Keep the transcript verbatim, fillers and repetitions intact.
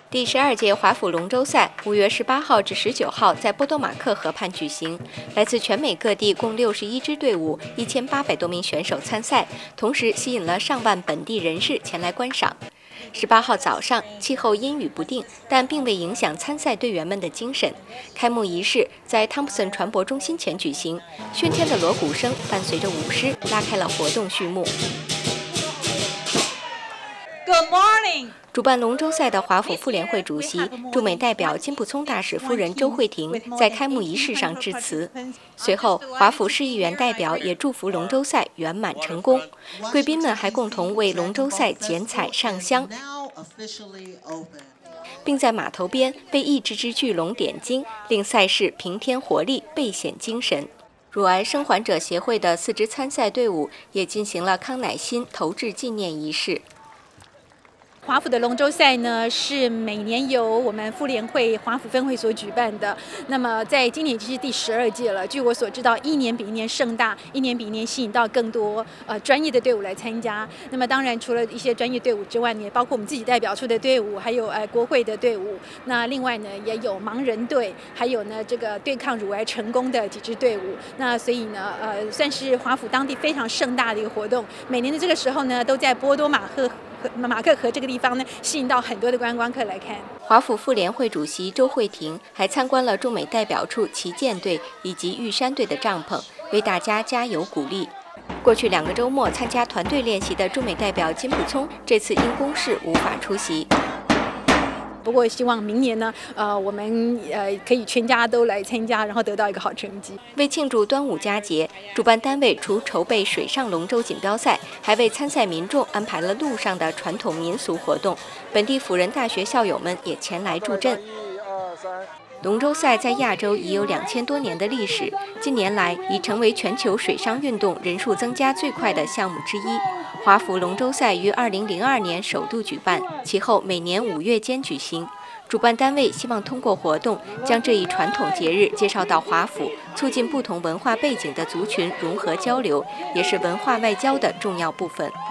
第十二届华府龙舟赛五月十八号至十九号在波多马克河畔举行，来自全美各地共六十一支队伍，一千八百多名选手参赛，同时吸引了上万本地人士前来观赏。十八号早上，气候阴雨不定，但并未影响参赛队员们的精神。开幕仪式在汤普森船舶中心前举行，喧天的锣鼓声伴随着舞狮拉开了活动序幕。 Good morning。 主办龙舟赛的华府妇联会主席、驻美代表金步聪大使夫人周慧婷在开幕仪式上致辞。随后，华府市议员代表也祝福龙舟赛圆满成功。贵宾们还共同为龙舟赛剪彩上香，并在码头边为一只只巨龙点睛，令赛事平添活力，倍显精神。乳癌生还者协会的四支参赛队伍也进行了康乃馨投掷纪念仪式。 华府的龙舟赛呢，是每年由我们妇联会华府分会所举办的。那么在今年已经是第十二届了。据我所知道，一年比一年盛大，一年比一年吸引到更多呃专业的队伍来参加。那么当然，除了一些专业队伍之外，也包括我们自己代表处的队伍，还有呃国会的队伍。那另外呢，也有盲人队，还有呢这个对抗乳癌成功的几支队伍。那所以呢，呃，算是华府当地非常盛大的一个活动。每年的这个时候呢，都在波多马克。马克河这个地方呢，吸引到很多的观光客来看。 华府妇联会主席周慧婷还参观了驻美代表处旗舰队以及玉山队的帐篷，为大家加油鼓励。过去两个周末参加团队练习的驻美代表金步聪，这次因公事无法出席。 不过希望明年呢，呃，我们呃可以全家都来参加，然后得到一个好成绩。 为庆祝端午佳节，主办单位除筹备水上龙舟锦标赛，还为参赛民众安排了陆上的传统民俗活动。本地辅仁大学校友们也前来助阵。龙舟赛在亚洲已有两千多年的历史，近年来已成为全球水上运动人数增加最快的项目之一。华府龙舟赛于二零零二年首度举办，其后每年五月间举行。主办单位希望通过活动，将这一传统节日介绍到华府，促进不同文化背景的族群融合交流，也是文化外交的重要部分。